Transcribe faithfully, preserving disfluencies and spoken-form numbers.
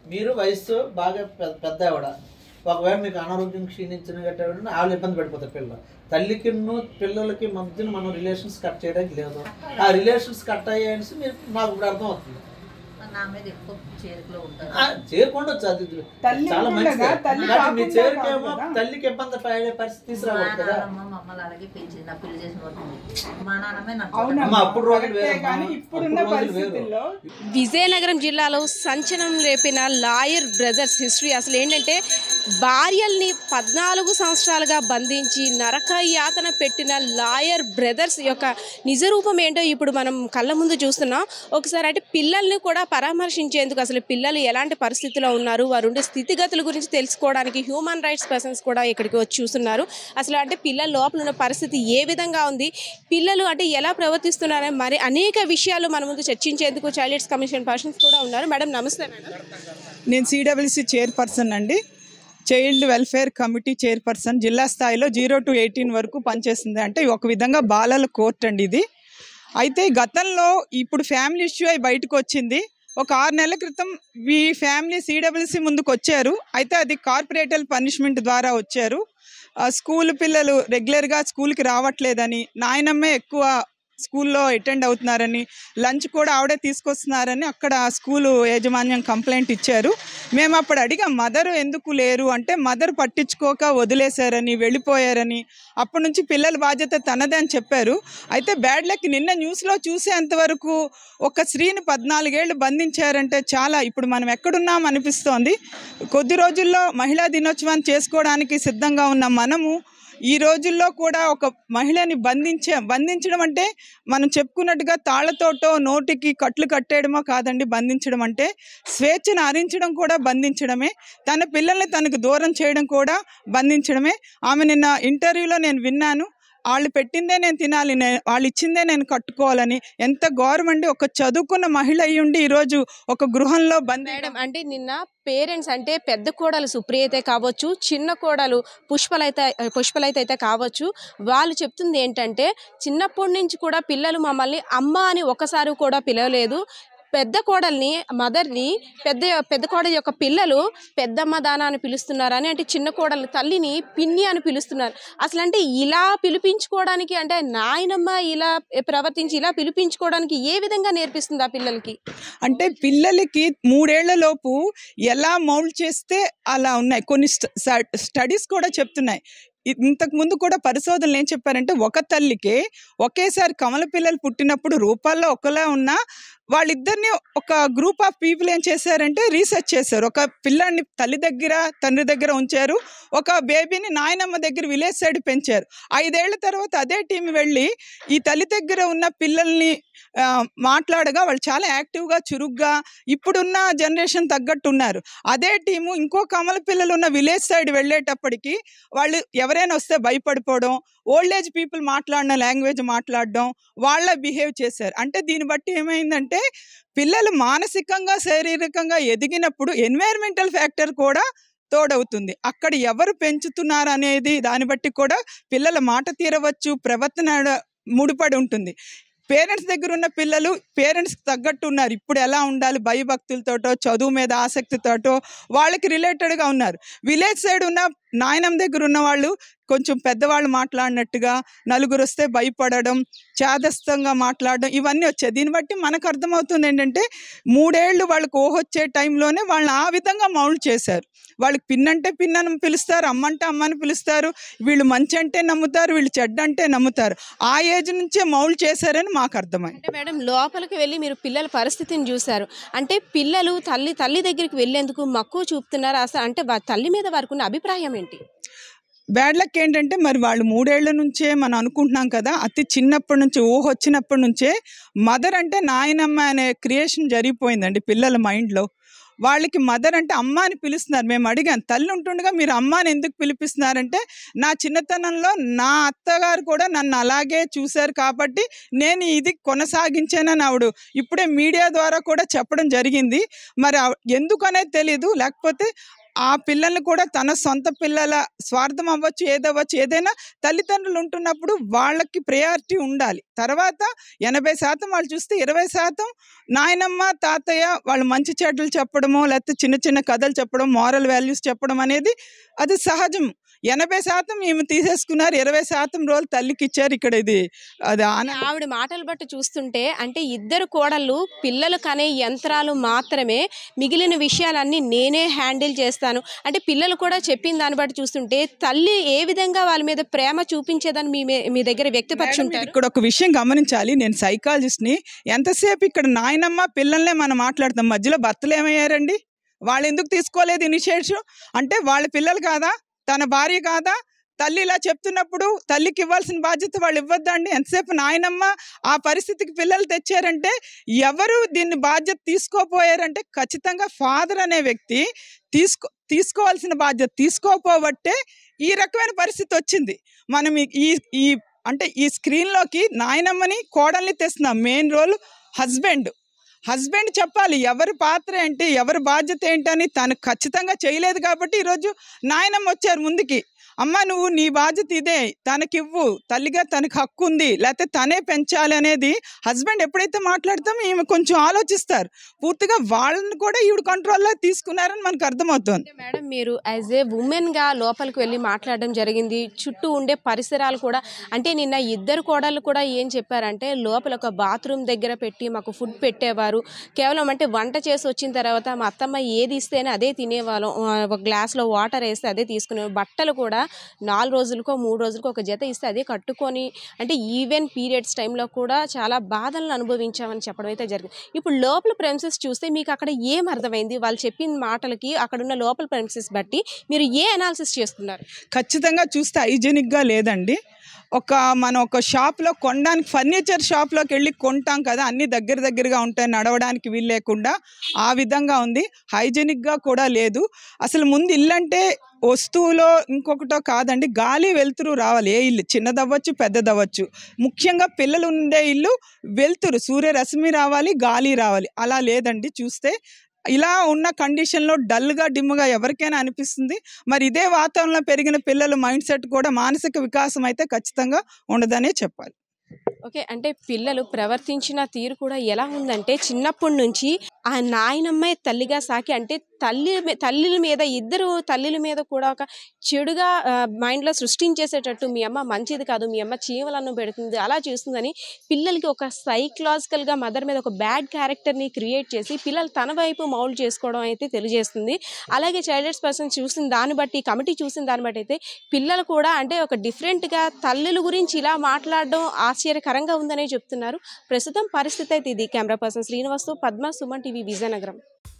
మీరు వయసు బాగా పెద్ద ఆవిడ, ఒకవేళ మీకు అనారోగ్యం క్షీణించిన గట్ట వాళ్ళు ఇబ్బంది పడిపోతారు. పిల్లలు తల్లికి పిల్లలకి మధ్యన మనం రిలేషన్స్ కట్ చేయడానికి లేదు. ఆ రిలేషన్స్ కట్ అయ్యేసి మీరు నాకు ఇప్పుడు అర్థం అవుతుంది. చేరుకుండొచ్చు, అది చాలా మంచిది. మీ చేరుకేమో తల్లికి ఇబ్బంది పడే పరిస్థితి తీసుకురాకూడదు కదా. విజయనగరం జిల్లాలో సంచలనం రేపిన లాయర్ బ్రదర్స్ హిస్టరీ అసలు ఏంటంటే, భార్యల్ని పద్నాలుగు సంవత్సరాలుగా బంధించి నరక యాతన పెట్టిన లాయర్ బ్రదర్స్ యొక్క నిజరూపం ఏంటో ఇప్పుడు మనం కళ్ళ ముందు చూస్తున్నాం. ఒకసారి అంటే పిల్లల్ని కూడా పరామర్శించేందుకు, అసలు పిల్లలు ఎలాంటి పరిస్థితిలో ఉన్నారు, వారు ఉండే స్థితిగతుల గురించి తెలుసుకోవడానికి హ్యూమన్ రైట్స్ పర్సన్స్ కూడా ఇక్కడికి వచ్చి చూస్తున్నారు. అసలు అంటే పిల్లల లోపల ఉన్న పరిస్థితి ఏ విధంగా ఉంది, పిల్లలు అంటే ఎలా ప్రవర్తిస్తున్నారని మరి అనేక విషయాలు మన ముందు చర్చించేందుకు చైల్డ్ రైట్స్ కమిషన్ పర్సన్స్ కూడా ఉన్నారు. మేడం నమస్తే. మేడం, నేను సిడబ్ల్యూసి చైర్పర్సన్ అండి, చైల్డ్ వెల్ఫేర్ కమిటీ చైర్పర్సన్. జిల్లా స్థాయిలో జీరో టు ఎయిటీన్ వరకు పనిచేస్తుంది. అంటే ఒక విధంగా బాలల కోర్ట్ అండి ఇది. అయితే గతంలో ఇప్పుడు ఫ్యామిలీ ఇష్యూ అయి బయటకు వచ్చింది. ఒక ఆరు నెలల క్రితం ఈ ఫ్యామిలీ సిడబ్ల్యూసి ముందుకు వచ్చారు. అయితే అది కార్పొరేటల్ పనిష్మెంట్ ద్వారా వచ్చారు. స్కూల్ పిల్లలు రెగ్యులర్గా స్కూల్కి రావట్లేదని, నాయనమ్మే ఎక్కువ స్కూల్లో అటెండ్ అవుతున్నారని, లంచ్ కూడా ఆవిడే తీసుకొస్తున్నారని అక్కడ స్కూలు యాజమాన్యం కంప్లైంట్ ఇచ్చారు. మేము అప్పుడు అడిగాం, మదర్ ఎందుకు లేరు అంటే, మదర్ పట్టించుకోక వదిలేశారని, వెళ్ళిపోయారని, అప్పటి నుంచి పిల్లల బాధ్యత తనదే అని చెప్పారు. అయితే బ్యాడ్ లక్ నిన్న న్యూస్లో చూసేంతవరకు ఒక స్త్రీని పద్నాలుగేళ్లు బంధించారంటే చాలా, ఇప్పుడు మనం ఎక్కడున్నాం అనిపిస్తోంది. కొద్ది రోజుల్లో మహిళా దినోత్సవాన్ని చేసుకోవడానికి సిద్ధంగా ఉన్న మనము ఈ రోజుల్లో కూడా ఒక మహిళని బంధించే బంధించడం అంటే మనం చెప్పుకున్నట్టుగా తాళ్లతోటో నోటికి కట్లు కట్టేయడమో కాదండి. బంధించడం అంటే స్వేచ్ఛను హరించడం కూడా బంధించడమే, తన పిల్లల్ని తనకు దూరం చేయడం కూడా బంధించడమే. ఆమె నిన్న ఇంటర్వ్యూలో నేను విన్నాను, వాళ్ళు పెట్టిందే నేను తినాలి, నేను వాళ్ళు ఇచ్చిందే నేను కట్టుకోవాలని. ఎంత గౌరవం అండి, ఒక చదువుకున్న మహిళ అయ్యి ఉండి ఈరోజు ఒక గృహంలో బంద్. మేడం అంటే నిన్న పేరెంట్స్ అంటే పెద్ద కోడలు సుప్రియ అయితే కావచ్చు, చిన్న కోడలు పుష్పలైతే పుష్పలైతే అయితే కావచ్చు, వాళ్ళు చెప్తుంది ఏంటంటే, చిన్నప్పటి నుంచి కూడా పిల్లలు మమ్మల్ని అమ్మ అని ఒకసారి కూడా పిలవలేదు. పెద్ద కోడల్ని మదర్ని పెద్ద పెద్ద కోడలి యొక్క పిల్లలు పెద్దమ్మ దాన అని పిలుస్తున్నారని, అంటే చిన్న కోడలి తల్లిని పిన్ని అని పిలుస్తున్నారు. అసలు అంటే ఇలా పిలిపించుకోవడానికి, అంటే నాయనమ్మ ఇలా ప్రవర్తించి ఇలా పిలిపించుకోవడానికి ఏ విధంగా నేర్పిస్తుంది ఆ పిల్లలకి? అంటే పిల్లలకి మూడేళ్ల లోపు ఎలా మౌల్డ్ చేస్తే అలా ఉన్నాయి. కొన్ని స్టడీస్ కూడా చెప్తున్నాయి. ఇంతకు ముందు కూడా పరిశోధనలు ఏం చెప్పారంటే, ఒక తల్లికే ఒకేసారి కమల పిల్లలు పుట్టినప్పుడు రూపాల్లో ఒకలా ఉన్నా వాళ్ళిద్దరిని ఒక గ్రూప్ ఆఫ్ పీపుల్ ఏం చేశారంటే రీసెర్చ్ చేశారు. ఒక పిల్లాడిని తల్లి దగ్గర తండ్రి దగ్గర ఉంచారు, ఒక బేబీని నాయనమ్మ దగ్గర విలేజ్ సైడ్ పెంచారు. ఐదేళ్ల తర్వాత అదే టీం వెళ్ళి ఈ తల్లి దగ్గర ఉన్న పిల్లల్ని మాట్లాడగా వాళ్ళు చాలా యాక్టివ్గా చురుగ్గా ఇప్పుడున్న జనరేషన్ తగ్గట్టు ఉన్నారు. అదే టీము ఇంకో కమల పిల్లలు ఉన్న విలేజ్ సైడ్ వెళ్ళేటప్పటికి వాళ్ళు ఎవరైనా వస్తే భయపడిపోవడం, ఓల్డ్ ఏజ్ పీపుల్ మాట్లాడిన లాంగ్వేజ్ మాట్లాడడం, వాళ్ళ బిహేవ్ చేశారు. అంటే దీన్ని బట్టి ఏమైందంటే, పిల్లలు మానసికంగా శారీరకంగా ఎదిగినప్పుడు ఎన్వైర్మెంటల్ ఫ్యాక్టర్ కూడా తోడవుతుంది. అక్కడ ఎవరు పెంచుతున్నారు అనేది దాన్ని బట్టి కూడా పిల్లల మాట తీరవచ్చు, ప్రవర్తన ముడిపడి ఉంటుంది. పేరెంట్స్ దగ్గర ఉన్న పిల్లలు పేరెంట్స్కి తగ్గట్టు ఉన్నారు. ఇప్పుడు ఎలా ఉండాలి, భయభక్తులతోటో చదువు మీద ఆసక్తితోటో వాళ్ళకి రిలేటెడ్గా ఉన్నారు. విలేజ్ సైడ్ ఉన్న నాయనమ్మ దగ్గర ఉన్న వాళ్ళు కొంచెం పెద్దవాళ్ళు మాట్లాడినట్టుగా, నలుగురు వస్తే భయపడడం, చాదస్తంగా మాట్లాడడం, ఇవన్నీ వచ్చాయి. దీన్ని బట్టి మనకు అర్థమవుతుంది ఏంటంటే, మూడేళ్ళు వాళ్ళకి ఓహొచ్చే టైంలోనే వాళ్ళని ఆ విధంగా మౌల్డ్ చేశారు. వాళ్ళకి పిన్నంటే పిన్నని పిలుస్తారు, అమ్మంటే అమ్మని పిలుస్తారు, వీళ్ళు మంచి అంటే నమ్ముతారు, వీళ్ళు చెడ్డ అంటే నమ్ముతారు. ఆ ఏజ్ నుంచే మౌల్డ్ చేశారని మాకు అర్థమైంది. అంటే మేడం, లోపలికి వెళ్ళి మీరు పిల్లల పరిస్థితిని చూశారు. అంటే పిల్లలు తల్లి తల్లి దగ్గరికి వెళ్ళేందుకు మక్కువ చూపుతున్నారు. అసలు అంటే తల్లి మీద వారికి ఉన్న అభిప్రాయం ఏంటి? బ్యాడ్ లక్ ఏంటంటే, మరి వాళ్ళు మూడేళ్ల నుంచే మనం అనుకుంటున్నాం కదా, అతి చిన్నప్పటి నుంచి ఊహ వచ్చినప్పటి నుంచే మదర్ అంటే నాయనమ్మ అనే క్రియేషన్ జరిగిపోయిందండి పిల్లల మైండ్లో. వాళ్ళకి మదర్ అంటే అమ్మ అని పిలుస్తున్నారు. మేము అడిగాను, తల్లి ఉంటుండగా మీరు అమ్మ అని ఎందుకు పిలిపిస్తున్నారంటే, నా చిన్నతనంలో నా అత్తగారు కూడా నన్ను అలాగే చూశారు కాబట్టి నేను ఇది కొనసాగించానని ఆవిడ ఇప్పుడే మీడియా ద్వారా కూడా చెప్పడం జరిగింది. మరి ఎందుకు అనేది తెలీదు, లేకపోతే ఆ పిల్లల్ని కూడా తన సొంత పిల్లల స్వార్థం అవ్వచ్చు, ఏదవ్వచ్చు, ఏదైనా తల్లిదండ్రులు ఉంటున్నప్పుడు వాళ్ళకి ప్రయారిటీ ఉండాలి. తర్వాత ఎనభై శాతం వాళ్ళు చూస్తే ఇరవై శాతం నాయనమ్మ తాతయ్య వాళ్ళు మంచి చెడ్డలు చెప్పడమో లేకపోతే చిన్న చిన్న కథలు చెప్పడం, మారల్ వాల్యూస్ చెప్పడం అనేది అది సహజం. ఎనభై శాతం ఈమె తీసేసుకున్నారు, ఇరవై శాతం రోజులు తల్లికి ఇచ్చారు. ఇక్కడ ఇది అది ఆవిడ మాటలు బట్టి చూస్తుంటే అంటే ఇద్దరు కోడళ్ళు పిల్లలు కనే యంత్రాలు మాత్రమే, మిగిలిన విషయాలన్నీ నేనే హ్యాండిల్ చేస్తాను అంటే పిల్లలు కూడా చెప్పిన దాన్ని బట్టి చూస్తుంటే తల్లి ఏ విధంగా వాళ్ళ మీద ప్రేమ చూపించేదని మీ మీ దగ్గర వ్యక్తపరుచుంటారు. ఇక్కడ ఒక విషయం గమనించాలి, నేను సైకాలజిస్ట్ని. ఎంతసేపు ఇక్కడ నాయనమ్మ పిల్లల్నే మనం మాట్లాడతాం, మధ్యలో భర్తలు ఏమయ్యారండి? వాళ్ళు ఎందుకు తీసుకోలేదు ఇనిషియేటివ్? అంటే వాళ్ళ పిల్లలు కాదా, తన భార్య కాదా? తల్లి ఇలా చెప్తున్నప్పుడు తల్లికి ఇవ్వాల్సిన బాధ్యత వాళ్ళు ఇవ్వద్దండి? ఎంతసేపు నాయనమ్మ ఆ పరిస్థితికి పిల్లలు తెచ్చారంటే ఎవరు దీన్ని బాధ్యత తీసుకోపోయారంటే ఖచ్చితంగా ఫాదర్ అనే వ్యక్తి తీసుకో తీసుకోవాల్సిన బాధ్యత తీసుకోపోబట్టే ఈ రకమైన పరిస్థితి వచ్చింది. మనం ఈ ఈ అంటే ఈ స్క్రీన్లోకి నాయనమ్మని కోడల్ని తెస్తున్నాం. Main role husband. హస్బెండ్ చెప్పాలి ఎవరి పాత్ర ఏంటి, ఎవరి బాధ్యత ఏంటని. తను ఖచ్చితంగా చేయలేదు కాబట్టి ఈరోజు నాయనమ్మ వచ్చారు ముందుకి. అమ్మ నువ్వు నీ బాధ్యత ఇదే, తనకివ్వు, తల్లిగా తనకు హక్కు ఉంది, లేకపోతే తనే పెంచాలి అనేది హస్బెండ్ ఎప్పుడైతే మాట్లాడతామో ఈమె కొంచెం ఆలోచిస్తారు. పూర్తిగా వాళ్ళని కూడా ఈవిడ కంట్రోల్లో తీసుకున్నారని మనకు అర్థమవుతుంది. మేడం మీరు యాజ్ ఏ ఉమెన్గా లోపలికి వెళ్ళి మాట్లాడడం జరిగింది. చుట్టూ ఉండే పరిసరాలు కూడా అంటే నిన్న ఇద్దరు కోడళ్ళు కూడా ఏం చెప్పారంటే లోపల ఒక బాత్రూమ్ దగ్గర పెట్టి మాకు ఫుడ్ పెట్టేవారు. కేవలం అంటే వంట చేసి వచ్చిన తర్వాత మా అత్తమ్మ ఏది ఇస్తేనే అదే తినేవాళ్ళం. ఒక గ్లాస్లో వాటర్ వేస్తే అదే తీసుకునే. బట్టలు కూడా నాలుగు రోజులకో మూడు రోజులకో ఒక జత ఇస్తే అదే కట్టుకొని అంటే ఈవెన్ పీరియడ్స్ టైంలో కూడా చాలా బాధలను అనుభవించామని చెప్పడం అయితే జరిగింది. ఇప్పుడు లోపల ప్రెమిసెస్ చూస్తే మీకు అక్కడ ఏం అర్థమైంది? వాళ్ళు చెప్పిన మాటలకి అక్కడున్న లోపల ప్రెమిసెస్ బట్టి మీరు ఏ అనాలిసిస్ చేస్తున్నారు? ఖచ్చితంగా చూస్తే హైజీనిక్గా లేదండి. ఒక మనం ఒక షాప్లో కొనడానికి, ఫర్నిచర్ షాప్లోకి వెళ్ళి కొంటాం కదా, అన్నీ దగ్గర దగ్గరగా ఉంటాయి, నడవడానికి వీలు లేకుండా ఆ విధంగా ఉంది. హైజీనిక్గా కూడా లేదు. అసలు ముందు ఇల్లు అంటే వస్తువులో ఇంకొకటో కాదండి, గాలి వెలుతురు రావాలి. ఏ ఇల్లు చిన్నదవ్వచ్చు పెద్దదవ్వచ్చు, ముఖ్యంగా పిల్లలు ఉండే ఇల్లు వెలుతురు సూర్యరశ్మి రావాలి, గాలి రావాలి. అలా లేదండి. చూస్తే ఇలా ఉన్న కండిషన్లో డల్గా డిమ్గా ఎవరికైనా అనిపిస్తుంది. మరి ఇదే వాతావరణంలో పెరిగిన పిల్లల మైండ్ సెట్ కూడా మానసిక వికాసం అయితే ఖచ్చితంగా ఉండదనే చెప్పాలి. ఓకే, అంటే పిల్లలు ప్రవర్తించిన తీరు కూడా ఎలా ఉందంటే చిన్నప్పటి నుంచి ఆ నాయనమ్మే తల్లిగా సాకి అంటే తల్లి తల్లిల మీద ఇద్దరు తల్లిల మీద కూడా ఒక చెడుగా మైండ్లో సృష్టించేసేటట్టు మీ అమ్మ మంచిది కాదు, మీ అమ్మ చీమలను పెడుతుంది, అలా చేస్తుందని పిల్లలకి ఒక సైకలాజికల్గా మదర్ మీద ఒక బ్యాడ్ క్యారెక్టర్ని క్రియేట్ చేసి పిల్లలు తన వైపు మౌల్డ్ చేసుకోవడం అయితే తెలియజేస్తుంది. అలాగే చైల్డ్ రైట్స్ పర్సన్ చూసిన దాన్ని బట్టి, కమిటీ చూసిన దాన్ని బట్టి అయితే పిల్లలు కూడా అంటే ఒక డిఫరెంట్గా తల్లుల గురించి ఇలా మాట్లాడడం ఆశ్చర్యకరంగా ఉందనే చెప్తున్నారు. ప్రస్తుతం పరిస్థితి అయితే ఇది. కెమెరా పర్సన్ శ్రీనివాస్తో పద్మ, సుమన్ టీవీ, విజయనగరం.